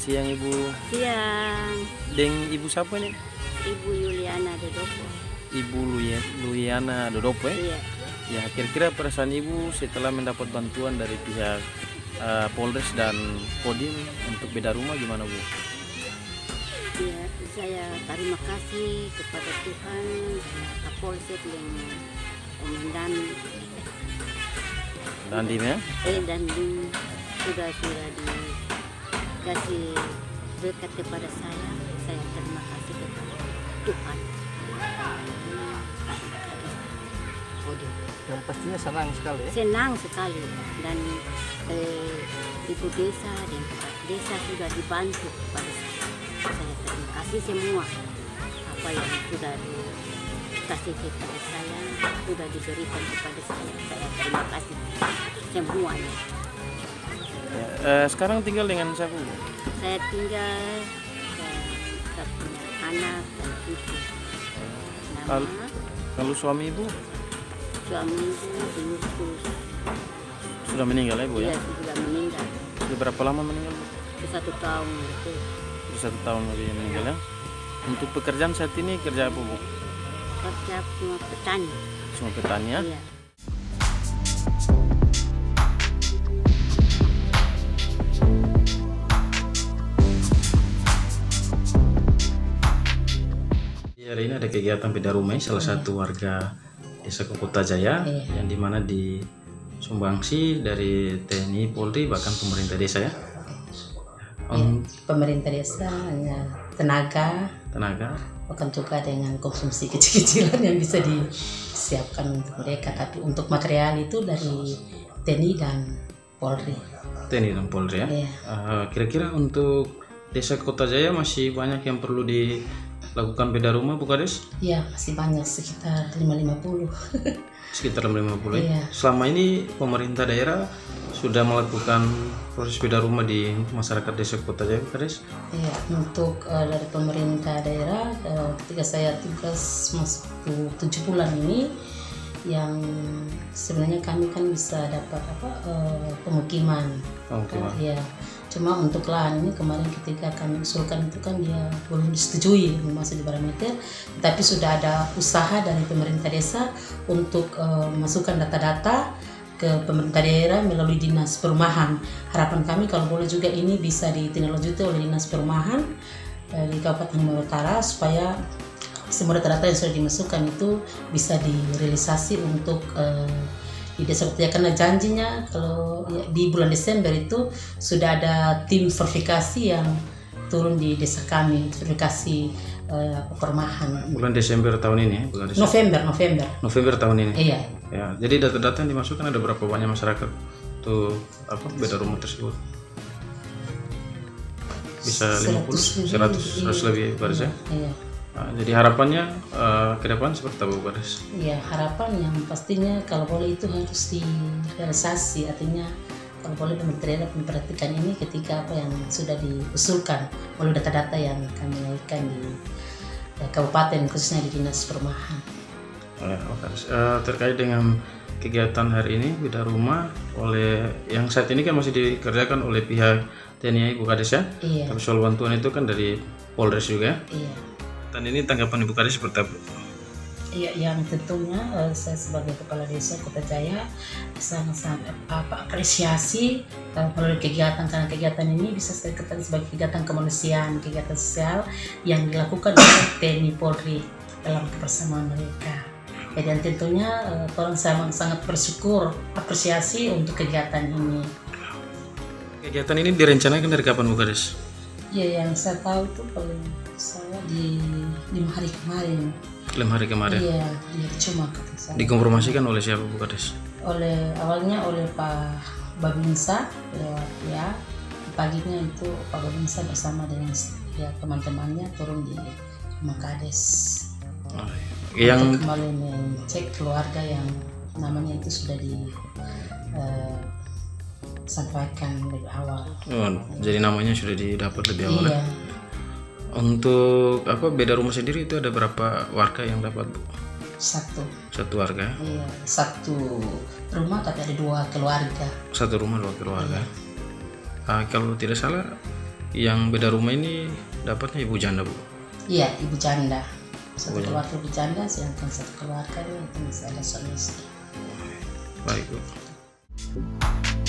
siang Ibu. Siang. Deng Ibu siapa nih? Ibu Yuliana Dodopo. Ibu Luiana Dodopo ya? Iya. Ya, kira-kira perasaan Ibu setelah mendapat bantuan dari pihak Polres dan Kodim untuk beda rumah gimana Bu? Ya, saya terima kasih kepada Tuhan, Kapolsek yang Komandan Dandim ya? Dandim sudah dikasih berkat kepada saya. Saya terima kasih kepada Tuhan. Kodim. Yang pastinya senang sekali ya? Senang sekali, dan ibu desa dan kepala desa sudah dibantu kepada saya. Saya terima kasih semua apa yang sudah dikasih kepada saya, sudah diberikan kepada saya. Saya terima kasih semuanya. Sekarang tinggal dengan siapa Bu? Saya tinggal saya punya anak dan cucu. Kalau suami Ibu Suami ibu sudah meninggal ya Bu ya? sudah meninggal. Sudah berapa lama meninggal Bu? 1 tahun itu. Sudah 1 tahun lagi meninggal ya? Untuk pekerjaan saat ini kerja apa Bu? Kerja cuma petani. Cuma petani ya? Iya. Hari ini ada kegiatan beda rumah salah satu warga Desa Kokotajaya yang dimana disumbangsi dari TNI, Polri, bahkan pemerintah desa ya. Pemerintah desa hanya tenaga, bahkan juga dengan konsumsi kecil-kecilan yang bisa disiapkan untuk mereka. Tapi untuk material itu dari TNI dan Polri. TNI dan Polri ya. Iya. Kira-kira untuk Desa Kokotajaya masih banyak yang perlu dilakukan beda rumah Bu Kades? Iya, masih banyak, sekitar 550. Sekitar 50 ya. Iya. Selama ini pemerintah daerah sudah melakukan proses beda rumah di masyarakat Desa Kokotajaya Bu Kades? Iya, untuk dari pemerintah daerah ketika saya tugas masuk 7 bulan ini, yang sebenarnya kami kan bisa dapat pemukiman. Ya, cuma untuk lahan ini kemarin ketika kami usulkan itu kan dia belum disetujui masuk di parameter, tapi sudah ada usaha dari pemerintah desa untuk masukkan data-data ke pemerintah daerah melalui dinas perumahan. Harapan kami kalau boleh juga ini bisa ditindaklanjuti oleh dinas perumahan di Kabupaten Halmahera Utara supaya semua data-data yang sudah dimasukkan itu bisa direalisasi untuk di desa Kokotajaya, karena janjinya kalau di bulan Desember itu sudah ada tim verifikasi yang turun di desa kami, verifikasi perumahan. Bulan Desember tahun ini ya? Bulan Desember. November tahun ini? Iya. Ya, jadi data-data yang dimasukkan ada berapa banyak masyarakat tuh beda rumah tersebut? Bisa 50, 100 lebih baris ya? Iya. Nah, jadi harapannya ke depan seperti apa Bu Kades? Ya, harapan yang pastinya kalau boleh itu harus direalisasi, artinya kalau boleh pemerintah daerah memperhatikan ini ketika apa yang sudah diusulkan oleh data-data yang kami naikkan di kabupaten, khususnya di dinas perumahan. Terkait dengan kegiatan hari ini beda rumah oleh yang saat ini kan masih dikerjakan oleh pihak TNI Bu Kades ya? Iya. Tapi soal bantuan itu kan dari Polres juga. Iya. Dan ini tanggapan Ibu Kades seperti apa? Iya, yang tentunya saya sebagai kepala desa Kokotajaya sangat-sangat apresiasi melalui kegiatan, karena kegiatan ini bisa saya katakan sebagai kegiatan kemanusiaan, kegiatan sosial yang dilakukan oleh TNI Polri dalam kebersamaan mereka. Dan tentunya orang sangat bersyukur, apresiasi untuk kegiatan ini. Kegiatan ini direncanakan dari kapan Bu Kades? Ya, yang saya tahu itu paling saya di 5 hari kemarin. 5 hari kemarin? Iya, cuma kata saya. Dikonfirmasikan oleh siapa Bu Kades? Awalnya oleh Pak Babinsa lewat ya, paginya itu Pak Babinsa bersama dengan ya, teman-temannya turun di rumah Kades. Untuk kembali mengecek keluarga yang namanya itu sudah sampaikan lebih awal. Jadi namanya sudah didapat lebih awal. Iya. Untuk beda rumah sendiri itu ada berapa warga yang dapat Bu? Satu warga? Iya, 1 rumah tapi ada 2 keluarga. 1 rumah 2 keluarga. Iya. Kalau tidak salah Yang beda rumah ini dapatnya ibu janda, Bu? Iya, ibu janda. Satu Oh, iya. keluarga ibu janda, sedangkan satu keluarga itu masih ada suami istri. Baik, Bu.